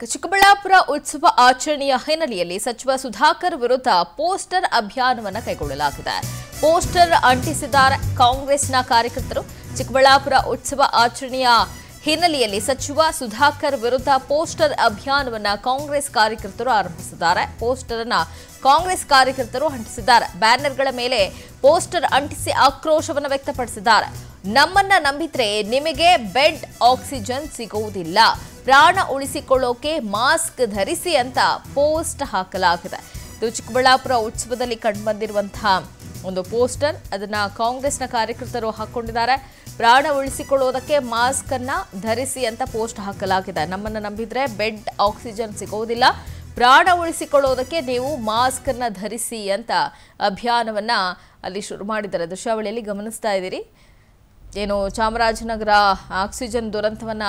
ಚಿಕ್ಕಬಳ್ಳಾಪುರ ಉತ್ಸವ ಆಚರಣೆಯ ಹಿನ್ನೆಲೆಯಲ್ಲಿ ಸಚಿವ ಸುಧಾಕರ್ ವಿರುದ್ಧ ಪೋಸ್ಟರ್ ಅಭಿಯಾನವನ್ನು ಕೈಗೊಳ್ಳಲಾಗಿದೆ. ಪೋಸ್ಟರ್ ಅಂಟಿಸಿದ್ದಾರೆ ಕಾಂಗ್ರೆಸ್ನ ಕಾರ್ಯಕರ್ತರು. ಚಿಕ್ಕಬಳ್ಳಾಪುರ ಉತ್ಸವ ಆಚರಣೆಯ ಹಿನ್ನೆಲೆಯಲ್ಲಿ ಸಚಿವ ಸುಧಾಕರ್ ವಿರುದ್ಧ ಪೋಸ್ಟರ್ ಅಭಿಯಾನವನ್ನು ಕಾಂಗ್ರೆಸ್ ಕಾರ್ಯಕರ್ತರು ಆರಂಭಿಸಿದ್ದಾರೆ. ಪೋಸ್ಟರ್ ಅನ್ನು ಕಾಂಗ್ರೆಸ್ ಕಾರ್ಯಕರ್ತರು ಅಂಟಿಸಿದ್ದಾರೆ. ಬ್ಯಾನರ್ಗಳ ಮೇಲೆ ಪೋಸ್ಟರ್ ಅಂಟಿಸಿ ಆಕ್ರೋಶವನ್ನು ವ್ಯಕ್ತಪಡಿಸಿದ್ದಾರೆ. ನಮ್ಮನ್ನ ನಂಬಿದ್ರೆ ನಿಮಗೆ ಬೆಡ್ ಆಕ್ಸಿಜನ್ ಸಿಗುವುದಿಲ್ಲ, ಪ್ರಾಣ ಉಳಿಸಿಕೊಳ್ಳೋಕೆ ಮಾಸ್ಕ್ ಧರಿಸಿ ಅಂತ ಪೋಸ್ಟ್ ಹಾಕಲಾಗಿದೆ. ಇದು ಚಿಕ್ಕಬಳ್ಳಾಪುರ ಉತ್ಸವದಲ್ಲಿ ಕಂಡುಬಂದಿರುವಂತಹ ಒಂದು ಪೋಸ್ಟರ್. ಅದನ್ನ ಕಾಂಗ್ರೆಸ್ನ ಕಾರ್ಯಕರ್ತರು ಹಾಕೊಂಡಿದ್ದಾರೆ. ಪ್ರಾಣ ಉಳಿಸಿಕೊಳ್ಳೋದಕ್ಕೆ ಮಾಸ್ಕ್ ಅನ್ನ ಧರಿಸಿ ಅಂತ ಪೋಸ್ಟ್ ಹಾಕಲಾಗಿದೆ. ನಮ್ಮನ್ನ ನಂಬಿದ್ರೆ ಬೆಡ್ ಆಕ್ಸಿಜನ್ ಸಿಗೋದಿಲ್ಲ, ಪ್ರಾಣ ಉಳಿಸಿಕೊಳ್ಳೋದಕ್ಕೆ ನೀವು ಮಾಸ್ಕ್ ಅನ್ನ ಧರಿಸಿ ಅಂತ ಅಭಿಯಾನವನ್ನ ಅಲ್ಲಿ ಶುರು ಮಾಡಿದ್ದಾರೆ. ದೃಶ್ಯಾವಳಿಯಲ್ಲಿ ಗಮನಿಸ್ತಾ ಇದ್ದೀರಿ. ಏನು ಚಾಮರಾಜನಗರ ಆಕ್ಸಿಜನ್ ದುರಂತವನ್ನ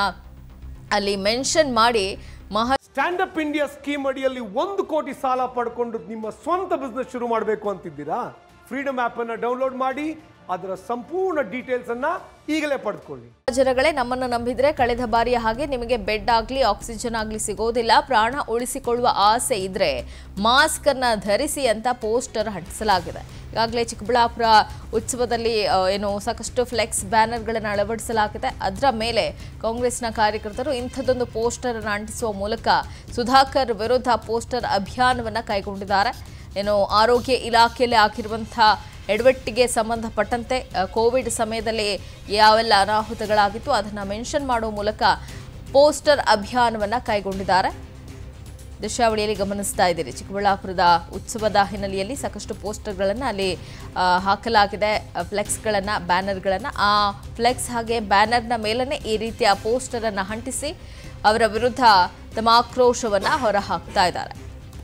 ಅಲ್ಲಿ ಮೆನ್ಷನ್ ಮಾಡಿ ಸ್ಟ್ಯಾಂಡ್ ಅಪ್ ಇಂಡಿಯಾ ಸ್ಕೀಮ್ ಅಡಿಯಲ್ಲಿ 1 ಕೋಟಿ ಸಾಲ ಪಡ್ಕೊಂಡು ನಿಮ್ಮ ಸ್ವಂತ ಬಿಸ್ನೆಸ್ ಶುರು ಮಾಡಬೇಕು ಅಂತಿದ್ದೀರಾ? ಫ್ರೀಡಮ್ ಆಪ್ ಅನ್ನು ಡೌನ್ಲೋಡ್ ಮಾಡಿ ಅದರ ಸಂಪೂರ್ಣ ಡೀಟೇಲ್ಸ್ ಅನ್ನ ಈಗಲೇ ಪಡೆದುಕೊಳ್ಳಿ. ಜನಗಳೇ, ನಮ್ಮನ್ನು ನಂಬಿದ್ರೆ ಕಳೆದ ಬಾರಿಯ ಹಾಗೆ ನಿಮಗೆ ಬೆಡ್ ಆಗಲಿ ಆಕ್ಸಿಜನ್ ಆಗಲಿ ಸಿಗೋದಿಲ್ಲ, ಪ್ರಾಣ ಉಳಿಸಿಕೊಳ್ಳುವ ಆಸೆ ಇದ್ರೆ ಮಾಸ್ಕ್ ಅನ್ನ ಧರಿಸಿ ಅಂತ ಪೋಸ್ಟರ್ ಅಂಟಿಸಲಾಗಿದೆ. ಈಗಾಗಲೇ ಚಿಕ್ಕಬಳ್ಳಾಪುರ ಉತ್ಸವದಲ್ಲಿ ಏನು ಸಾಕಷ್ಟು ಫ್ಲೆಕ್ಸ್ ಬ್ಯಾನರ್ಗಳನ್ನು ಅಳವಡಿಸಲಾಗಿದೆ. ಅದರ ಮೇಲೆ ಕಾಂಗ್ರೆಸ್ನ ಕಾರ್ಯಕರ್ತರು ಇಂಥದ್ದೊಂದು ಪೋಸ್ಟರ್ ಅನ್ನು ಅಂಟಿಸುವ ಮೂಲಕ ಸುಧಾಕರ್ ವಿರುದ್ಧ ಪೋಸ್ಟರ್ ಅಭಿಯಾನವನ್ನು ಕೈಗೊಂಡಿದ್ದಾರೆ. ಏನು ಆರೋಗ್ಯ ಇಲಾಖೆಯಲ್ಲಿ ಆಗಿರುವಂತಹ ಎಡವಟ್ಟಿಗೆ ಸಂಬಂಧಪಟ್ಟಂತೆ ಕೋವಿಡ್ ಸಮಯದಲ್ಲಿ ಯಾವೆಲ್ಲ ಅನಾಹುತಗಳಾಗಿತ್ತು ಅದನ್ನು ಮೆನ್ಷನ್ ಮಾಡುವ ಮೂಲಕ ಪೋಸ್ಟರ್ ಅಭಿಯಾನವನ್ನು ಕೈಗೊಂಡಿದ್ದಾರೆ. ದೃಶ್ಯಾವಳಿಯಲ್ಲಿ ಗಮನಿಸ್ತಾ ಇದ್ದೀರಿ. ಚಿಕ್ಕಬಳ್ಳಾಪುರದ ಉತ್ಸವದ ಹಿನ್ನೆಲೆಯಲ್ಲಿ ಸಾಕಷ್ಟು ಪೋಸ್ಟರ್ಗಳನ್ನು ಅಲ್ಲಿ ಹಾಕಲಾಗಿದೆ, ಫ್ಲೆಕ್ಸ್ಗಳನ್ನು, ಬ್ಯಾನರ್ಗಳನ್ನು. ಆ ಫ್ಲೆಕ್ಸ್ ಹಾಗೆ ಬ್ಯಾನರ್ನ ಮೇಲೇ ಈ ರೀತಿಯ ಪೋಸ್ಟರನ್ನು ಅಂಟಿಸಿ ಅವರ ವಿರುದ್ಧ ತಮ್ಮ ಆಕ್ರೋಶವನ್ನು ಹೊರಹಾಕ್ತಾ ಇದ್ದಾರೆ.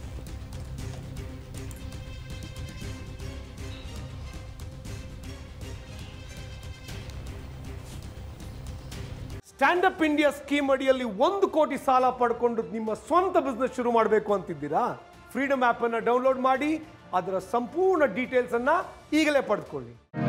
ಸ್ಟ್ಯಾಂಡ್ ಅಪ್ ಇಂಡಿಯಾ ಸ್ಕೀಮ್ ಅಡಿಯಲ್ಲಿ 1 ಕೋಟಿ ಸಾಲ ಪಡ್ಕೊಂಡು ನಿಮ್ಮ ಸ್ವಂತ ಬಿಸ್ನೆಸ್ ಶುರು ಮಾಡಬೇಕು ಅಂತಿದ್ದೀರಾ? ಫ್ರೀಡಮ್ ಆಪ್ ಅನ್ನು ಡೌನ್ಲೋಡ್ ಮಾಡಿ ಅದರ ಸಂಪೂರ್ಣ ಡೀಟೇಲ್ಸ್ ಅನ್ನ ಈಗಲೇ ಪಡೆದುಕೊಳ್ಳಿ.